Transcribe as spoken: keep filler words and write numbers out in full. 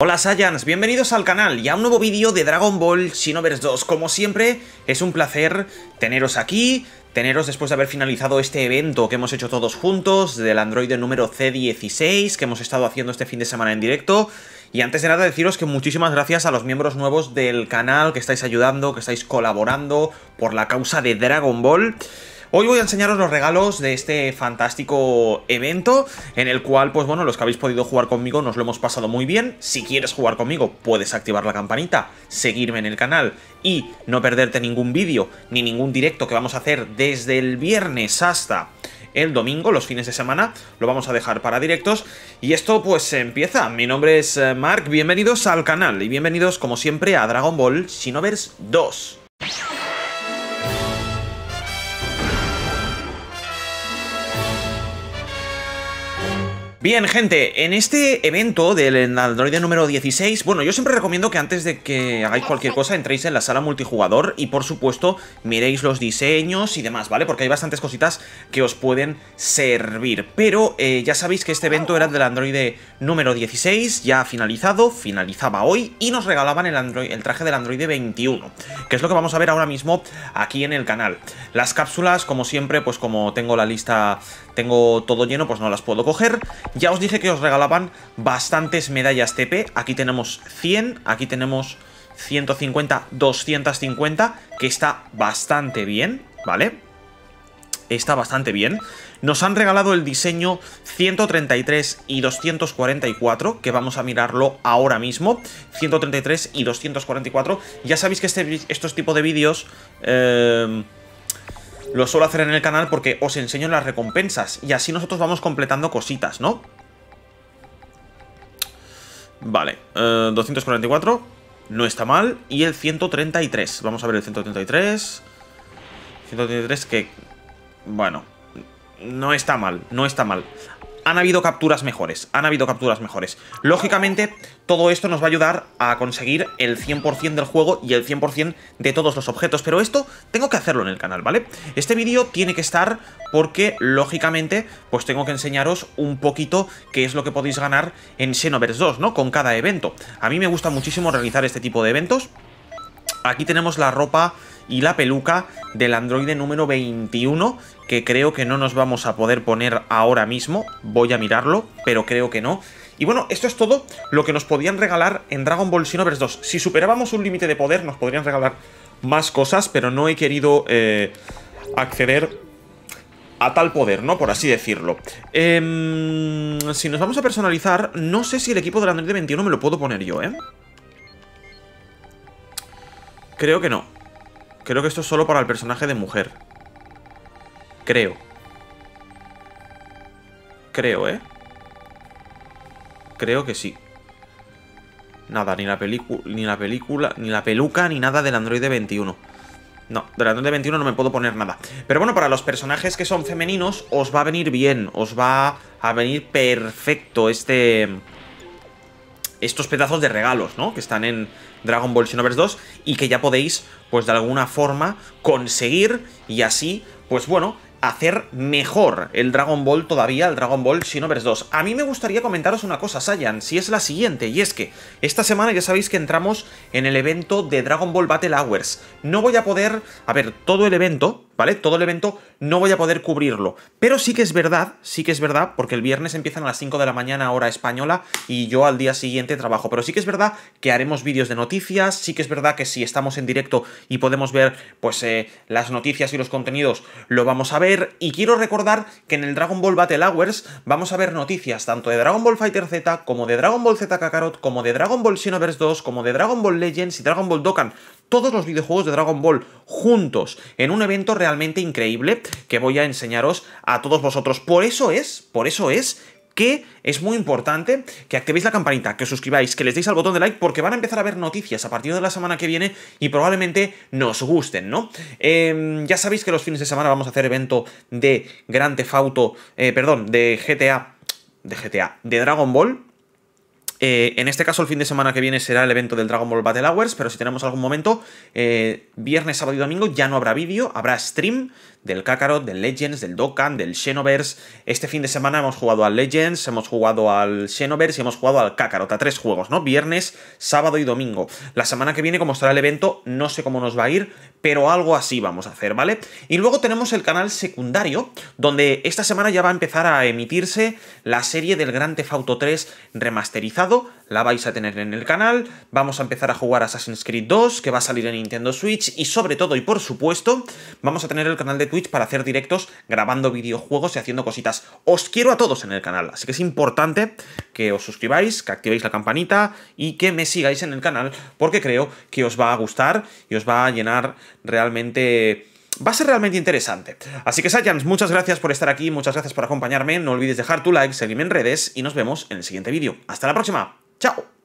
Hola Saiyans, bienvenidos al canal y a un nuevo vídeo de Dragon Ball Xenoverse dos. Como siempre, es un placer teneros aquí, teneros después de haber finalizado este evento que hemos hecho todos juntos, del androide número C dieciséis, que hemos estado haciendo este fin de semana en directo. Y antes de nada deciros que muchísimas gracias a los miembros nuevos del canal que estáis ayudando, que estáis colaborando por la causa de Dragon Ball. Hoy voy a enseñaros los regalos de este fantástico evento, en el cual, pues bueno, los que habéis podido jugar conmigo nos lo hemos pasado muy bien. Si quieres jugar conmigo, puedes activar la campanita, seguirme en el canal y no perderte ningún vídeo ni ningún directo que vamos a hacer desde el viernes hasta el domingo, los fines de semana, lo vamos a dejar para directos. Y esto pues empieza. Mi nombre es Mark, bienvenidos al canal y bienvenidos como siempre a Dragon Ball Xenoverse dos. Bien, gente, en este evento del androide número dieciséis, bueno, yo siempre recomiendo que antes de que hagáis cualquier cosa entréis en la sala multijugador y, por supuesto, miréis los diseños y demás, ¿vale? Porque hay bastantes cositas que os pueden servir. Pero eh, ya sabéis que este evento era del androide número dieciséis, ya finalizado, finalizaba hoy, y nos regalaban el, android, el traje del androide veintiuno, que es lo que vamos a ver ahora mismo aquí en el canal. Las cápsulas, como siempre, pues como tengo la lista, tengo todo lleno, pues no las puedo coger. Ya os dije que os regalaban bastantes medallas T P. Aquí tenemos cien, aquí tenemos ciento cincuenta, doscientos cincuenta, que está bastante bien, ¿vale? Está bastante bien. Nos han regalado el diseño ciento treinta y tres y doscientos cuarenta y cuatro, que vamos a mirarlo ahora mismo. ciento treinta y tres y doscientos cuarenta y cuatro. Ya sabéis que este, estos tipos de vídeos Eh... lo suelo hacer en el canal porque os enseño las recompensas y así nosotros vamos completando cositas, ¿no? Vale, eh, doscientos cuarenta y cuatro no está mal. Y el ciento treinta y tres, vamos a ver el ciento treinta y tres. ciento treinta y tres que, bueno, no está mal, no está mal. Han habido capturas mejores, han habido capturas mejores. Lógicamente, todo esto nos va a ayudar a conseguir el cien por cien del juego y el cien por cien de todos los objetos. Pero esto tengo que hacerlo en el canal, ¿vale? Este vídeo tiene que estar porque, lógicamente, pues tengo que enseñaros un poquito qué es lo que podéis ganar en Xenoverse dos, ¿no? Con cada evento. A mí me gusta muchísimo realizar este tipo de eventos. Aquí tenemos la ropa y la peluca del androide número veintiuno, que creo que no nos vamos a poder poner ahora mismo. Voy a mirarlo, pero creo que no. Y bueno, esto es todo lo que nos podían regalar en Dragon Ball Xenoverse dos. Si superábamos un límite de poder, nos podrían regalar más cosas, pero no he querido eh, acceder a tal poder, ¿no? Por así decirlo. Eh, si nos vamos a personalizar, no sé si el equipo del androide veintiuno me lo puedo poner yo, ¿eh? Creo que no. Creo que esto es solo para el personaje de mujer. Creo. Creo, ¿eh? Creo que sí. Nada, ni la película, ni la película, ni la peluca, ni nada del androide veintiuno. No, del androide veintiuno no me puedo poner nada. Pero bueno, para los personajes que son femeninos, os va a venir bien. Os va a venir perfecto este... estos pedazos de regalos, ¿no? Que están en Dragon Ball Xenoverse dos y que ya podéis, pues de alguna forma, conseguir y así, pues bueno, hacer mejor el Dragon Ball todavía, el Dragon Ball Xenoverse dos. A mí me gustaría comentaros una cosa, Saiyan, si es la siguiente, y es que esta semana ya sabéis que entramos en el evento de Dragon Ball Battle Hours. No voy a poder, a ver, todo el evento, ¿vale? Todo el evento no voy a poder cubrirlo, pero sí que es verdad, sí que es verdad, porque el viernes empiezan a las cinco de la mañana hora española y yo al día siguiente trabajo, pero sí que es verdad que haremos vídeos de noticias, sí que es verdad que si estamos en directo y podemos ver, pues, eh, las noticias y los contenidos, lo vamos a ver. Y quiero recordar que en el Dragon Ball Battle Hours vamos a ver noticias tanto de Dragon Ball Fighter Z, como de Dragon Ball Z Kakarot, como de Dragon Ball Xenoverse dos, como de Dragon Ball Legends y Dragon Ball Dokkan. Todos los videojuegos de Dragon Ball juntos en un evento realmente increíble que voy a enseñaros a todos vosotros. Por eso es, por eso es que es muy importante que activéis la campanita, que os suscribáis, que les deis al botón de like, porque van a empezar a ver noticias a partir de la semana que viene y probablemente nos gusten, ¿no? Eh, ya sabéis que los fines de semana vamos a hacer evento de Grand Theft Auto, eh, perdón, de G T A, de G T A, de Dragon Ball. Eh, en este caso, el fin de semana que viene será el evento del Dragon Ball Battle Hours, pero si tenemos algún momento, eh, viernes, sábado y domingo ya no habrá vídeo, habrá stream del Kakarot, del Legends, del Dokkan, del Xenoverse. Este fin de semana hemos jugado al Legends, hemos jugado al Xenoverse y hemos jugado al Kakarot, a tres juegos, ¿no? Viernes, sábado y domingo. La semana que viene, como estará el evento, no sé cómo nos va a ir, pero algo así vamos a hacer, ¿vale? Y luego tenemos el canal secundario, donde esta semana ya va a empezar a emitirse la serie del Grand Theft Auto tres remasterizado. La vais a tener en el canal, vamos a empezar a jugar Assassin's Creed dos, que va a salir en Nintendo Switch, y sobre todo, y por supuesto, vamos a tener el canal de Twitch para hacer directos grabando videojuegos y haciendo cositas. Os quiero a todos en el canal, así que es importante que os suscribáis, que activéis la campanita y que me sigáis en el canal, porque creo que os va a gustar y os va a llenar realmente... Va a ser realmente interesante. Así que Saiyans, muchas gracias por estar aquí, muchas gracias por acompañarme, no olvides dejar tu like, seguirme en redes y nos vemos en el siguiente vídeo. ¡Hasta la próxima! ¡Chao!